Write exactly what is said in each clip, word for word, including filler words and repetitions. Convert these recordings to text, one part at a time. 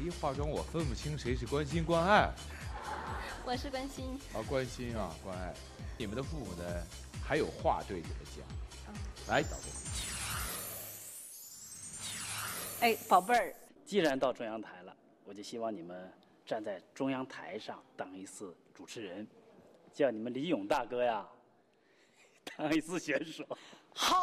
一化妆我分不清谁是关心关爱。 我是关心。 啊，关心啊，关爱。你们的父母呢，还有话对你们讲。嗯、来，导播。 哎，宝贝儿，既然到中央台了，我就希望你们站在中央台上当一次主持人，叫你们李勇大哥呀当一次选手。 好。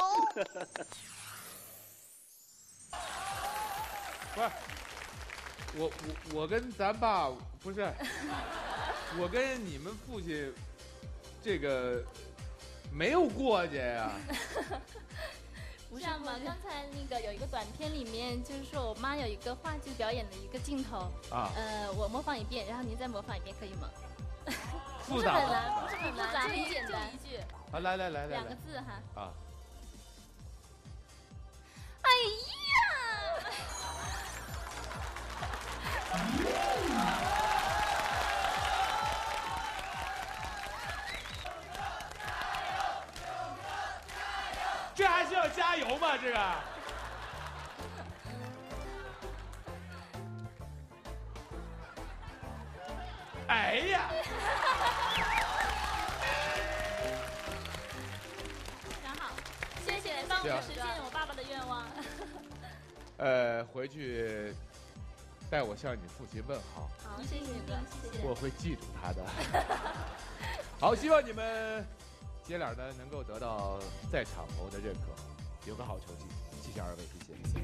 不是，我我我跟咱爸不是，我跟你们父亲这个没有过节呀。 不是吗？刚才那个有一个短片里面，就是说我妈有一个话剧表演的一个镜头啊，呃，我模仿一遍，然后您再模仿一遍，可以吗？ 复杂吗？不是很难，不是很难，很简单。一句。 啊，来来来来， 两个字哈。 啊。 哎呀！ 这还需要加油吗？这个？哎呀！ 非常好，谢谢，帮我实现我爸爸的愿望。 呃，回去代我向你父亲问好。 好，谢谢哥，谢谢。 我会记住他的。好，希望你们姐俩呢能够得到在场朋友的认可，有个好成绩。谢谢二位，谢谢。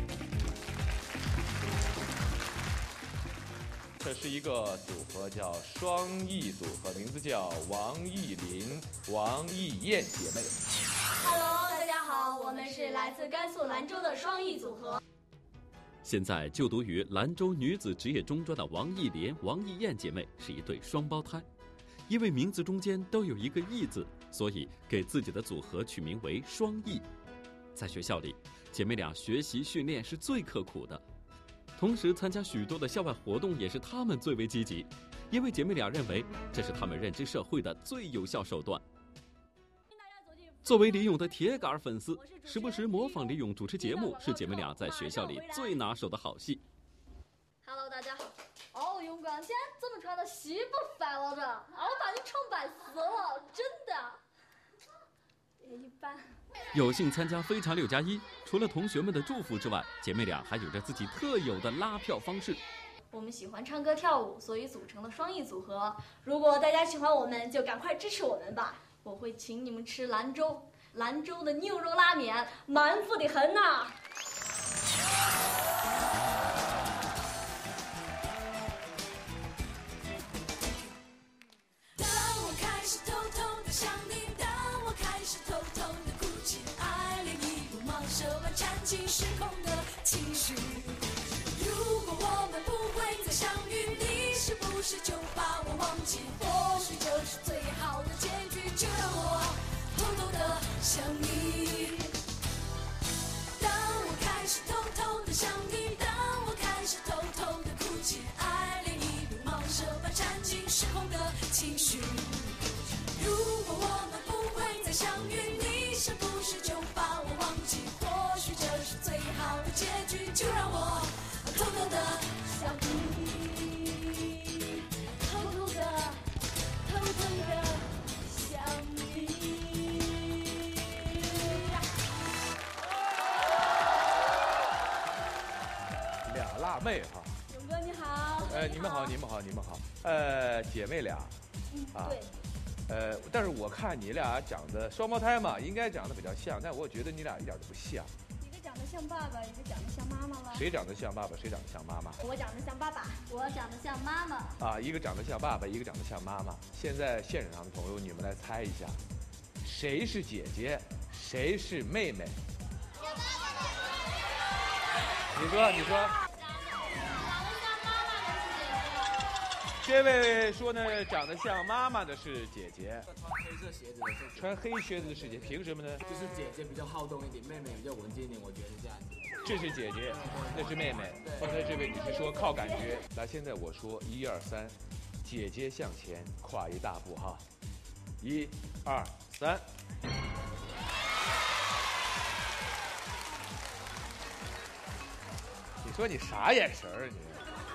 这是一个组合，叫双翼组合，名字叫王艺林、王艺燕姐妹。 Hello， 大家好，我们是来自甘肃兰州的双翼组合。 现在就读于兰州女子职业中专的王艺莲、王艺燕姐妹是一对双胞胎，因为名字中间都有一个“艺”字，所以给自己的组合取名为双艺。在学校里，姐妹俩学习训练是最刻苦的，同时参加许多的校外活动也是她们最为积极，因为姐妹俩认为这是她们认知社会的最有效手段。作为李咏的铁杆粉丝，时不时模仿李咏主持节目是姐妹俩在学校里最拿手的好戏。 Hello， 大家好。哦，勇哥，今天这么穿的稀不烦了这？啊，我把你宠败死了，真的。也一般。 有幸参加《非常六加一》，除了同学们的祝福之外，姐妹俩还有着自己特有的拉票方式。 我们喜欢唱歌跳舞，所以组成了双艺组合。如果大家喜欢我们，就赶快支持我们吧。我会请你们吃兰州兰州的牛肉拉面，满腹的很呐。 当我开始偷偷的想你，当我开始偷偷的哭泣，爱恋一如蟒蛇般缠进时空的情绪。如果我们不会再相遇，你是不是就把我忘记？或许这是最好的结局，就让我偷偷的想你。当我开始偷偷的想你，当我开始偷偷的哭泣，爱恋一如蟒蛇般缠进时空的情绪。如果我们不会再相遇，你是不是就把我忘记？或许这是最好的结局，就让我偷偷的想你，偷偷的，偷偷的想你。 俩辣妹哈。 勇哥你好。 呃，你们好，你们好，你们好。呃，姐妹俩。 嗯， 啊、 对。 呃，但是我看你俩长得双胞胎嘛，应该长得比较像，但我觉得你俩一点都不像。 一个长得像爸爸，一个长得像妈妈了。 谁长得像爸爸，谁长得像妈妈？ 我长得像爸爸，我长得像妈妈。 啊，一个长得像爸爸，一个长得像妈妈。现在现场的朋友，你们来猜一下，谁是姐姐，谁是妹妹？你说，你说。这位说呢，长得像妈妈的是姐姐， 穿黑色鞋子的是穿黑靴子的是姐，凭什么呢？ 就是姐姐比较好动一点，妹妹比较文静一点，我觉得这样子。 这是姐姐，那是妹妹。刚才这位女士说靠感觉，来，现在我说一二三，姐姐向前跨一大步哈，一二三。你说你啥眼神啊你？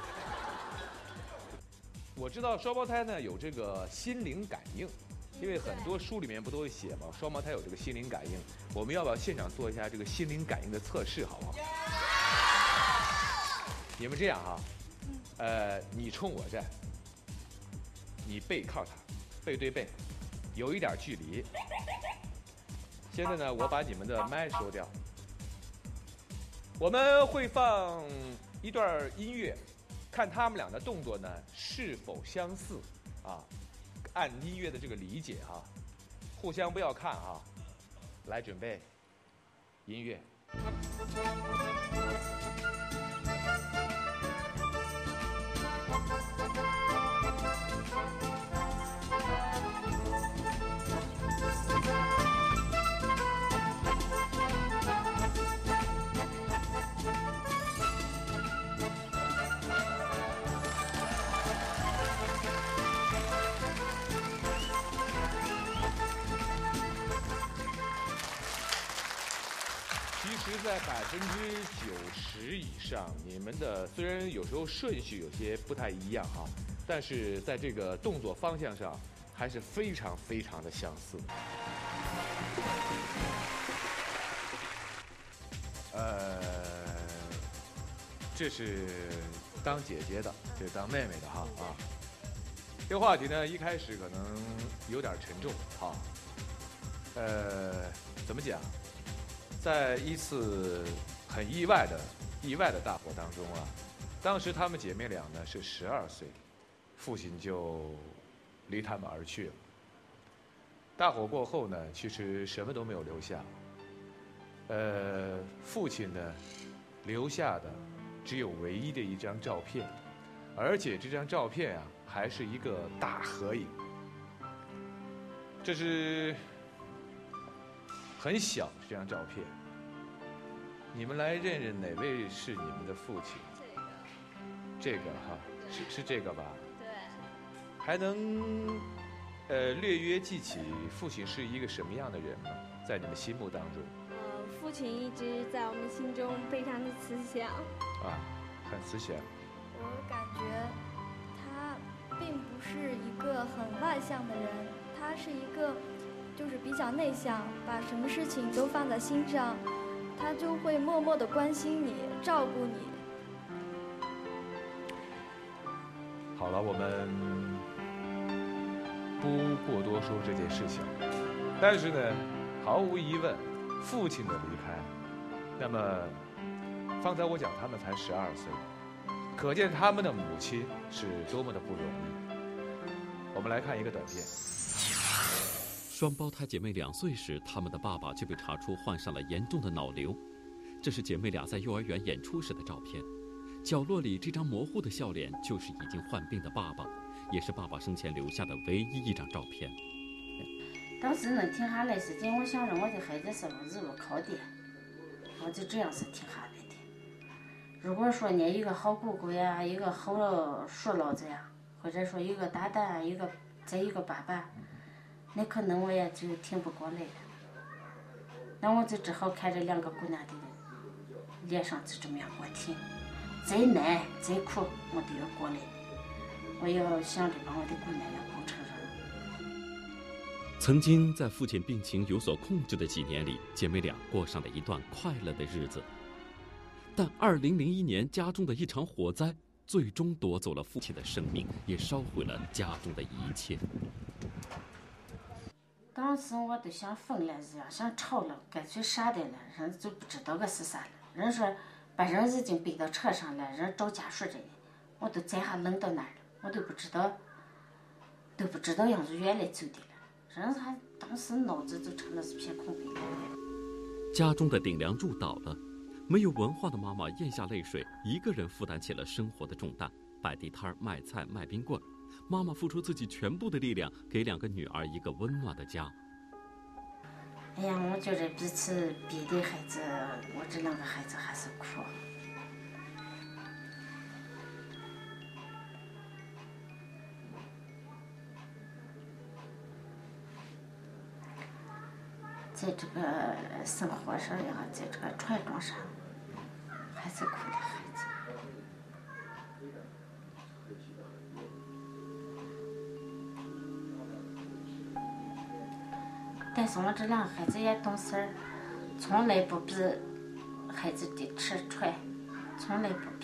我知道双胞胎呢有这个心灵感应，因为很多书里面不都会写嘛，双胞胎有这个心灵感应。我们要不要现场做一下这个心灵感应的测试，好不好？你们这样哈，呃，你冲我站，你背靠他，背对背，有一点距离。现在呢，我把你们的麦收掉，我们会放一段音乐。看他们俩的动作呢是否相似啊？按音乐的这个理解哈、啊，互相不要看啊。来，准备，音乐。其实，在百分之九十以上，你们的虽然有时候顺序有些不太一样哈，但是在这个动作方向上还是非常非常的相似。呃，这是当姐姐的，这是当妹妹的哈啊。这个话题呢，一开始可能有点沉重哈。呃，怎么讲？在一次很意外的意外的大火当中啊，当时她们姐妹俩呢是十二岁，父亲就离她们而去了。大火过后呢，其实什么都没有留下。呃，父亲呢留下的只有唯一的一张照片，而且这张照片啊还是一个大合影。这是很小这张照片，你们来认认哪位是你们的父亲？这个，这个哈，是是这个吧？ 对。 还能，呃，略约记起父亲是一个什么样的人吗？在你们心目当中？ 呃，父亲一直在我们心中非常的慈祥。 啊，很慈祥。 我感觉他并不是一个很外向的人，他是一个。就是比较内向，把什么事情都放在心上，他就会默默地关心你，照顾你。 好了，我们不过多说这件事情，但是呢，毫无疑问，父亲的离开，那么方才我讲他们才十二岁，可见他们的母亲是多么的不容易。我们来看一个短片。 双胞胎姐妹两岁时，她们的爸爸就被查出患上了严重的脑瘤。这是姐妹俩在幼儿园演出时的照片。角落里这张模糊的笑脸，就是已经患病的爸爸，也是爸爸生前留下的唯一一张照片。 当时能停下来是因为我想着我的孩子是我日后靠的，我就这样是停下来的。如果说你一个好姑姑呀，一个好叔老子呀，或者说一个大蛋，一个再一个爸爸。那可能我也就挺不过来了，那我就只好看着两个姑娘的脸上就这么样给我挺，再难再苦我都要过来，我要想着把我的姑娘也供成人。 曾经在父亲病情有所控制的几年里，姐妹俩过上了一段快乐的日子。但二零零一年家中的一场火灾，最终夺走了父亲的生命，也烧毁了家中的一切。 当时我都想疯了一样，想吵了，干脆啥的了，人就不知道个是啥了。人说把人已经背到车上了，人找家属着呢，我都这下愣到那儿了，我都不知道，都不知道样子原来走的了。人还当时脑子就成了是片空白。 家中的顶梁柱倒了，没有文化的妈妈咽下泪水，一个人负担起了生活的重担，摆地摊卖菜卖冰棍。妈妈付出自己全部的力量，给两个女儿一个温暖的家。 哎呀，我觉着比起别的孩子，我这两个孩子还是苦。在这个生活上呀，在这个传统上，还是苦的孩子。 但是我这两个孩子也懂事儿，从来不比孩子的吃穿，从来不比。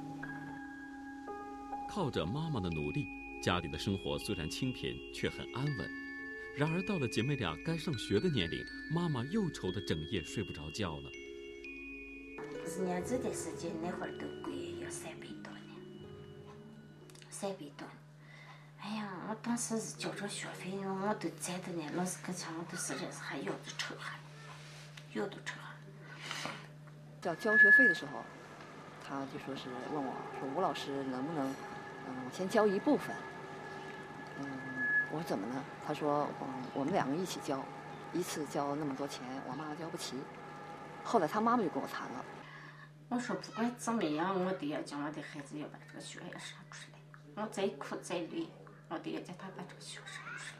靠着妈妈的努力，家里的生活虽然清贫，却很安稳。然而到了姐妹俩该上学的年龄，妈妈又愁得整夜睡不着觉了。 是年走的时间，那会儿都贵，要三百多呢，三百多。哎呀，我当时是交着学费，我都在的呢，老师跟前我都实在是还腰都抽汗，腰都抽汗。 要交学费的时候，他就说是问我说吴老师能不能，嗯，先交一部分。嗯，我说怎么呢？他说，嗯，我们两个一起交，一次交那么多钱，我妈妈交不起。后来他妈妈就跟我谈了。 我说不管怎么样，我都要叫我的孩子要把这个学业上出来。我再苦再累，我都要叫他把这个学上出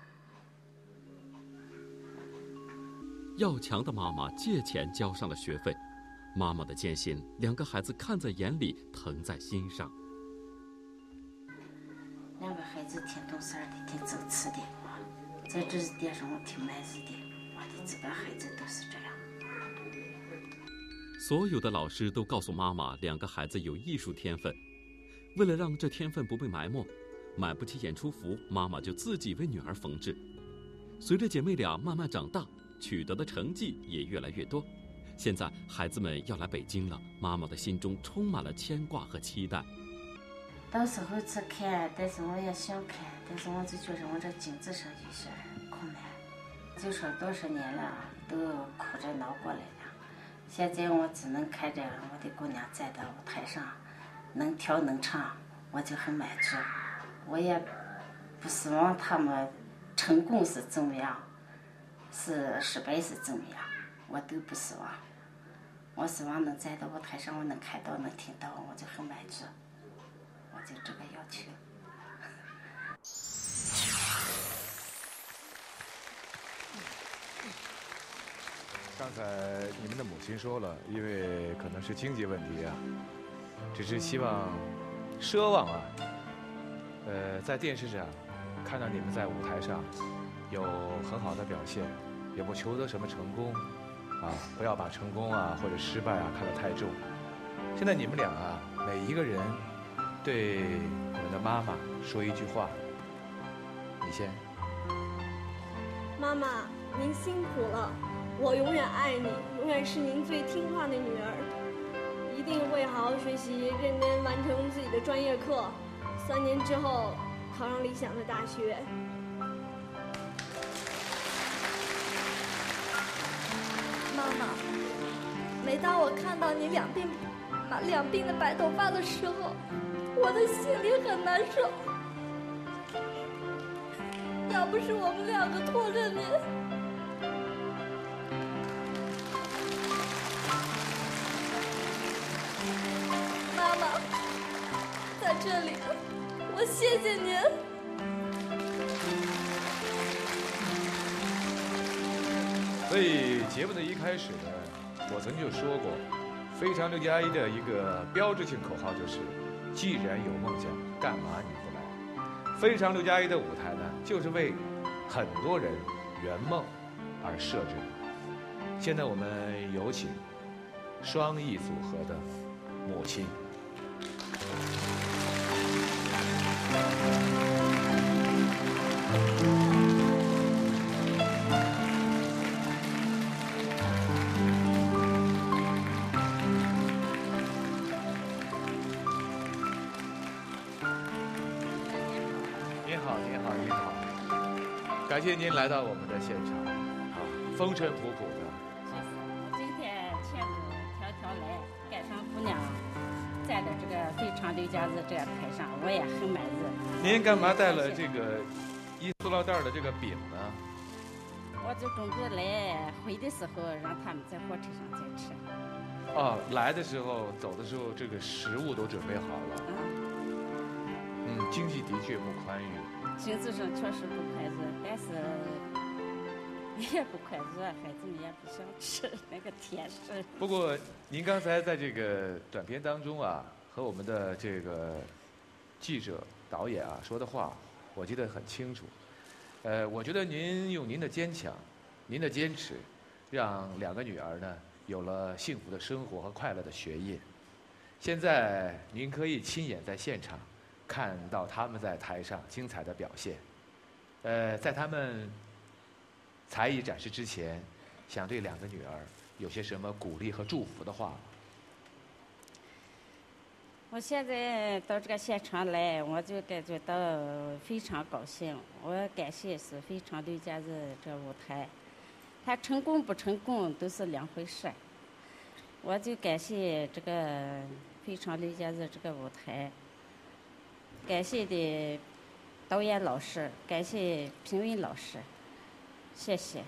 来。 要强的妈妈借钱交上了学费，妈妈的艰辛，两个孩子看在眼里，疼在心上。 两个孩子挺懂事的，挺走刺的，在这一点上我挺满意的。我的这个孩子都是这样。 所有的老师都告诉妈妈，两个孩子有艺术天分。为了让这天分不被埋没，买不起演出服，妈妈就自己为女儿缝制。随着姐妹俩慢慢长大，取得的成绩也越来越多。现在孩子们要来北京了，妈妈的心中充满了牵挂和期待。 到时候去看，但是我也想看，但是我就觉得我这经济上有些困难，就说多少年了都哭着闹过来了。现在我只能看着我的姑娘站到舞台上，能跳能唱，我就很满足。我也不希望他们成功是怎么样，是失败是怎么样，我都不希望。我希望能站到舞台上，我能看到能听到，我就很满足。我就这个要求。 刚才你们的母亲说了，因为可能是经济问题啊，只是希望、奢望啊，呃，在电视上看到你们在舞台上有很好的表现，也不求得什么成功啊，不要把成功啊或者失败啊看得太重。现在你们俩啊，每一个人对你们的妈妈说一句话，你先。 妈妈，您辛苦了。我永远爱你，永远是您最听话的女儿，一定会好好学习，认真完成自己的专业课，三年之后考上理想的大学。妈妈，每当我看到你两鬓两鬓的白头发的时候，我的心里很难受。要不是我们两个拖着你。妈妈，在这里，我谢谢您。 所以节目的一开始呢，我曾经就说过，非常六加一的一个标志性口号就是：既然有梦想，干嘛你不来？非常六加一的舞台呢，就是为很多人圆梦而设置的。现在我们有请双艺组合的母亲。您好，您好，您好，感谢您来到我们的现场，啊，风尘仆仆的。 今天牵着条条来，赶上姑娘站在这个非常六加子这个台上，我也很满意。 您干嘛带了这个一塑料袋的这个饼呢？ 我就准备来回的时候，让他们在火车上再吃。 哦，来的时候、走的时候，这个食物都准备好了。嗯，经济的确不宽裕。 经济上确实不宽裕，但是也不宽裕，孩子们也不想吃那个甜食。 不过，您刚才在这个短片当中啊，和我们的这个记者、导演啊说的话，我记得很清楚。呃，我觉得您用您的坚强， 您的坚持，让两个女儿呢有了幸福的生活和快乐的学业。现在您可以亲眼在现场看到他们在台上精彩的表现。呃，在他们才艺展示之前，想对两个女儿有些什么鼓励和祝福的话吗？ 我现在到这个现场来，我就感觉到非常高兴。我感谢是非常刘家子这舞台，它成功不成功都是两回事。我就感谢这个非常刘家子这个舞台，感谢的导演老师，感谢评委老师，谢谢。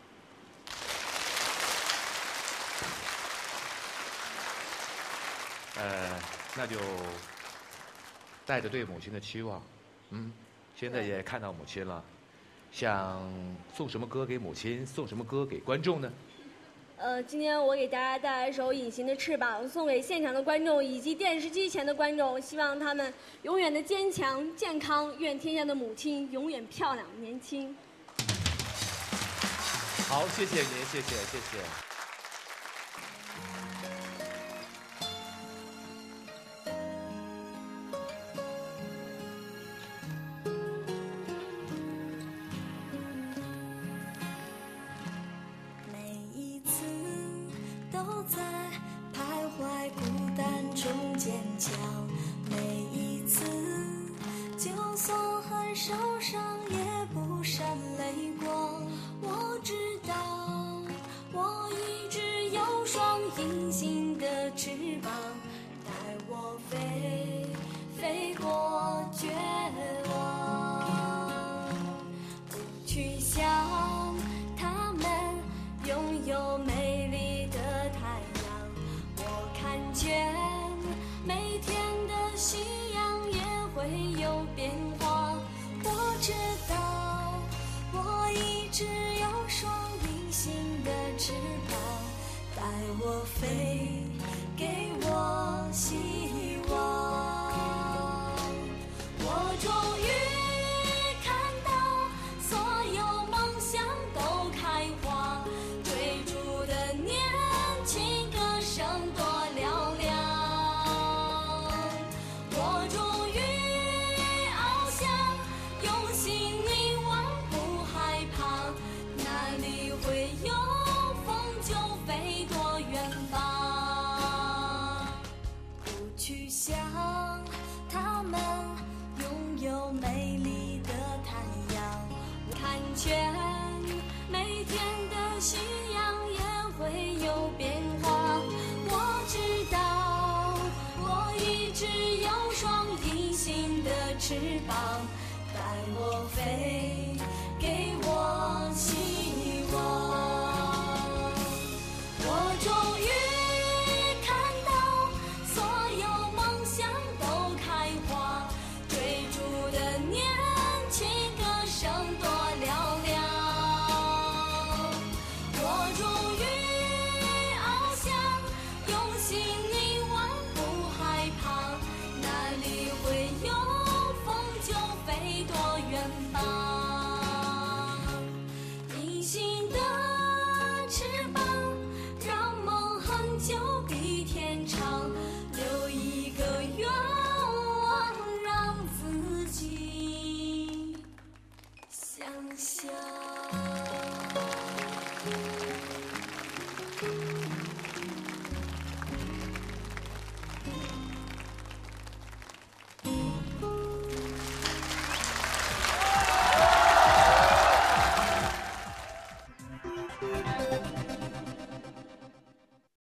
呃。那就带着对母亲的期望，嗯，现在也看到母亲了，想送什么歌给母亲，送什么歌给观众呢？ 呃，今天我给大家带来一首《隐形的翅膀》，送给现场的观众以及电视机前的观众，希望他们永远的坚强、健康，愿天下的母亲永远漂亮、年轻。 好，谢谢您，谢谢，谢谢。 翅膀带我飞，给我希望。我终于看到所有梦想都开花，追逐的年轻歌声多嘹亮。我终于翱翔，用心凝望不害怕，哪里会有就飞多远方，隐形的翅膀让梦很久比天长，留一个愿望让自己想象。